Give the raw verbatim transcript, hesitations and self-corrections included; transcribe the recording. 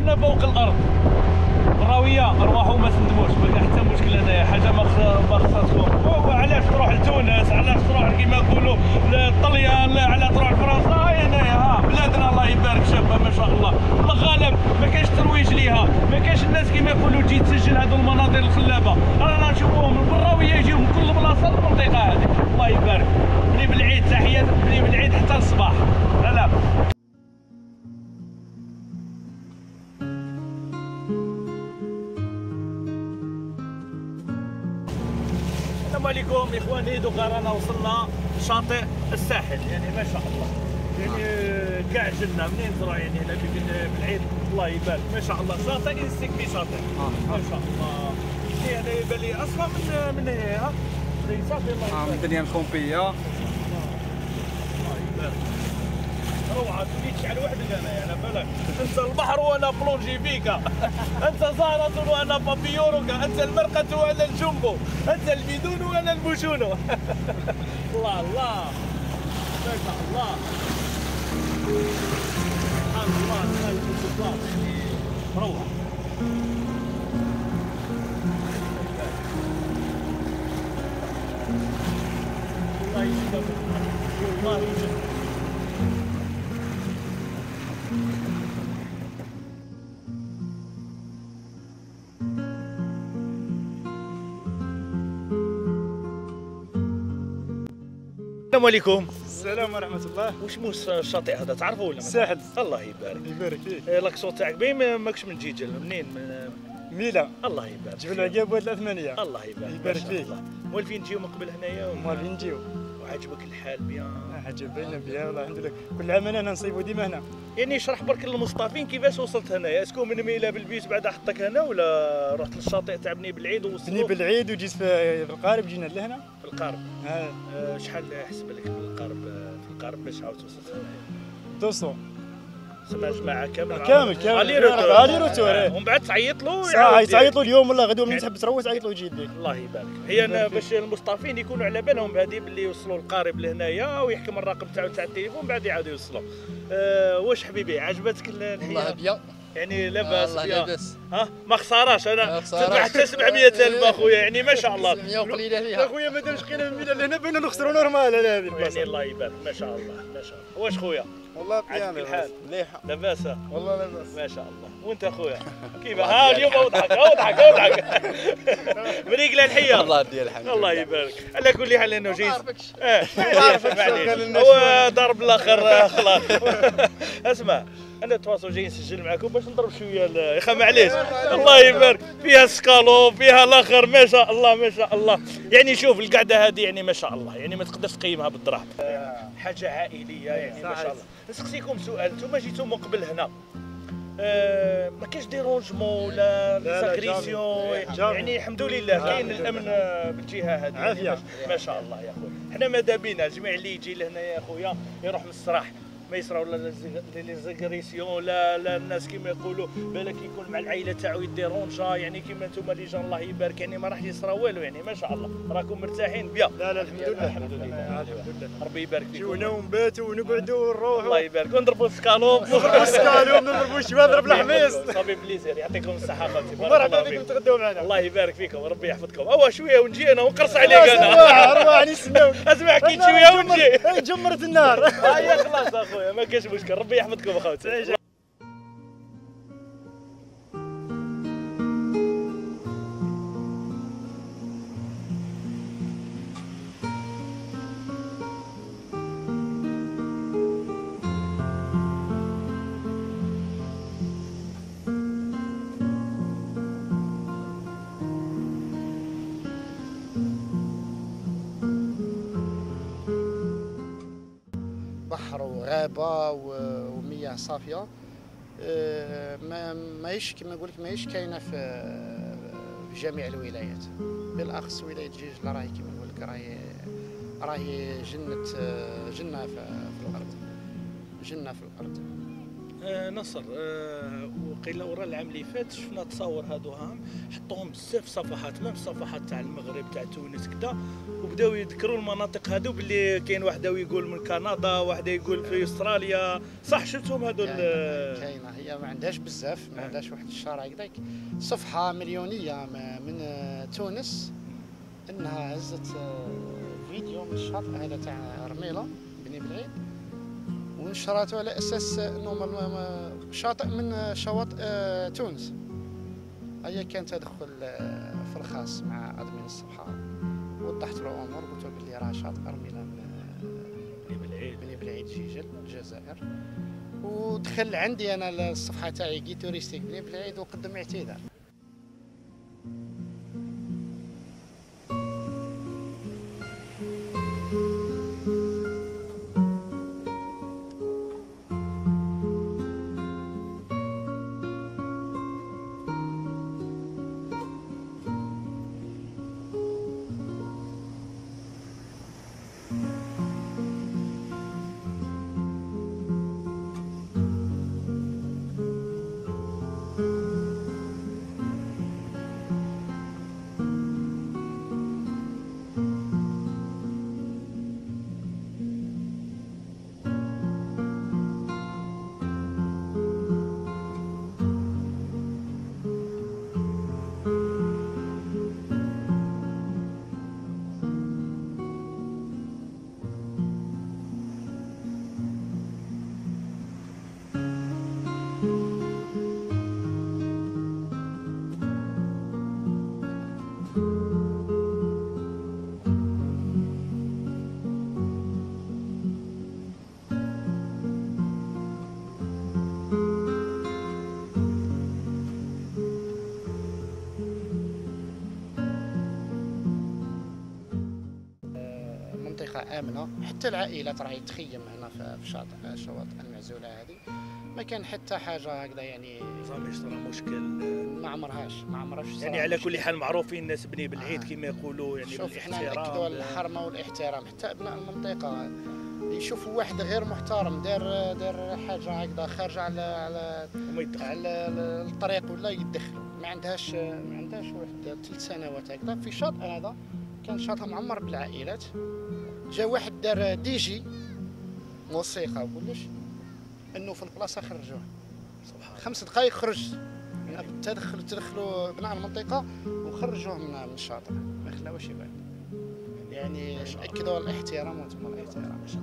الجنه فوق الارض. الراويه ارواحهم ما تندموش، ما كاين حتى مشكل هنايا، حاجه ما خصاتكم. وعلاش تروح لتونس، علاش تروح كيما نقولوا للطليان، علاش تروح لفرنسا؟ هاي هنايا ها بلادنا الله يبارك شابه ما شاء الله. الغالب ما كاينش ترويج ليها، ما كاينش الناس كيما يقولوا تجي تسجل هذو المناظر الخلابه، رانا نشوفوهم بالراويه يجيو من كل بلاصه المنطقه هذه. الله يبارك. بني بالعيد تحيات، بني بالعيد حتى الصباح. لا السلام عليكم اخواني. دوكا رانا وصلنا شاطئ الساحل، يعني ما شاء الله، يعني كاع جنة منين تروح يعني هنا بالعيد. الله يبارك ما شاء الله. شاطئ ينسكبي شاطئ ما شاء الله. يعني يبان لي اصفى من من هنا ها صافي. الله يبارك. من الدنيا الخومبيه. الله يبارك. روعه تولي تشعل وحدك انا على بالك. انت البحر وانا بلونجي فيكا، انت زهرة وانا بابيوروكا، انت المرقة وانا الجumbo، انت البيدون وانا البوشونو. الله الله ما شاء الله. سبحان الله الخالق الجبار، روعه. والله يجزاك والله يجزاك. السلام عليكم. السلام ورحمة الله. واش مو الشاطئ هذا تعرفوا ولا؟ الساحل. الله يبارك. يبارك فيك. لاكسون تاعك باين ماكش من جيجل، منين؟ من ميلا. الله يبارك. جبل العقاب واد العثمانية. الله يبارك. يبارك فيك. موالفين تجيو من قبل هنايا؟ موالفين نجيو. وعجبك الحال بيان؟ حاجة باينة بها والله الحمد لله. كل عام انا نصيبو ديما هنا. يعني اشرح برك للمصطفين كيفاش وصلت هنايا؟ اسكو من ميلا بالبيس بعد حطك هنا ولا رحت للشاطئ تاع بني بالعيد ووصلت؟ بني بالعيد وجيت في القارب جينا لهنا. في القارب. ها. أه شحال حسب لك بالقارب؟ في القارب باش عاود وصلت هنايا؟ مئتين. سما الجماعه كامل كامل كامل علي روتور. علي روتور. ومن بعد تعيط له ساعة تعيط له اليوم والله غدوه من تحب تروح تعيط له ويجي يديك. الله يبارك. هي أنا باش المصطفين يكونوا على بالهم بهذه باللي يوصلوا القارب لهنايا ويحكم الرقم تاعو تاع التليفون بعد يعاودوا يوصلوا. أه واش حبيبي عجبتك الحياه؟ والله بيا يعني لاباس. والله لاباس. ها ما خساراش انا تدفع حتى سبعمية ألف اخويا، يعني ما شاء الله. سبعمية وقليله فيها اخويا ما دامش قينا من ميلا لهنا بينا نخسروا نورمال على هذه البلاصه. يعني الله يبارك ما شاء الله ما شاء الله. واش خويا؟ والله عجبك الحال؟ مليحه لاباس والله لاباس ما شاء الله. وانت اخويا كيف؟ ها اليوم اوضحك اوضحك اوضحك بريقله الحيه. الله ديال الحمد لله. الله يبارك. على كل حال انه جيت. اه ما عرفتش معليش هو ضرب الاخر خلاص. اسمع انا تواصل جاي نسجل معكم باش نضرب شويه يا اخي معليش. الله يبارك. فيها سكالو فيها الاخر ما شاء الله ما شاء الله. يعني شوف القعده هذه يعني ما شاء الله، يعني ما تقدرش تقيمها بالدراهم. حاجه عائليه يعني ما شاء الله. نسقسيكم سؤال، انتم جيتوا من قبل هنا أه ما كاينش ديرونجمون ولا ديزاغريسيون؟ يعني الحمد لله كاين الامن بالجهه هذه عافيه ما شاء الله يا خويا. حنا ماذا بينا جميع اللي يجي لهنا يا خويا يروح مستراح، ما يصراو لا لي زيغريسيون لا لا الناس كيما يقولوا بالك يكون مع العائله تاعو يديرونجا، يعني كيما انتم رجال الله يبارك يعني ما راح يصرا والو، يعني ما شاء الله راكم مرتاحين بيا. لا لا الحمد لله الحمد لله الحمد لله. ربي يبارك فيكم. جونا ونباتوا ونقعدوا ونروحوا. الله يبارك. ونضربوا السكالوب نضربوا السكالوب نضربوا الشباب نضرب الحميص. صافي بليزير يعطيكم الصحه خوتي. مرحبا بكم تغدوا معنا. الله يبارك فيكم وربي يحفظكم. اوا شويه ونجي انا ونقرص عليك انا. ارواح ارواح نستناوك. اسمع كي شويه ونجي. جمرت النار. هيا خلاص اخويا ما كاينش مشكل. ربي يحفظكم اخوتي. بحر وغابه ومياه صافيه. ما ماهيش كما نقول لك ماهيش كاينه في في جميع الولايات، بالاخص ولايه جيجل راهي كما نقول لك راهي راهي جنه جنه في الارض، جنه في الارض. آه نصر، آه وقيل ورا العام اللي فات شفنا تصاور هادو هام حطوهم بزاف صفحات، ميم صفحات تاع المغرب تاع تونس كذا، وبداو يذكروا المناطق هادو باللي كاين واحد يقول من كندا، واحد يقول في استراليا، صح شفتهم هادو؟ كاينه هي ما عندهاش بزاف، ما عندهاش واحد الشارع هكذاك، صفحه مليونيه من تونس انها هزت فيديو من الشاطئ هذا تاع رميله بني بلعيد، ونشرته على اساس انه شاطئ من شواطئ تونس. هي كان تدخل في الخاص مع ادمين الصفحه، وضحت له الامور، قلت له بلي راه شاطئ رميله بني بلعيد بني بلعيد جيجل الجزائر، ودخل عندي انا الصفحه تاعي كي توريستيك بني بلعيد وقدم اعتذار. منطقة آمنة، حتى العائلات راهي تخيم هنا في شاطئ الشواطئ المعزولة هذه، ما كان حتى حاجة هكذا يعني زعما صرا مشكل، ما عمرهاش ما عمرهاش يعني على كل حال معروفين الناس بني بالعيد كما يقولوا، يعني شوف احنا بالاحترام، نأكدوا الحرمة والاحترام، حتى أبناء المنطقة يشوفوا واحد غير محترم دار دار حاجة هكذا خارجة على على على الطريق ولا يدخلوا، ما عندهاش ما عندهاش واحد ثلاث سنوات هكذا في الشاطئ هذا، كان شاطئ معمر بالعائلات، جا واحد دار دي جي موسيقى وكلش انه في البلاصه خرجوه خمس دقائق خرج من تدخلوا تدخلوا بناء المنطقه وخرجوه من من الشاطئ، ما خلاوش يبان، يعني اكدوا الاحترام وتم الاحترام.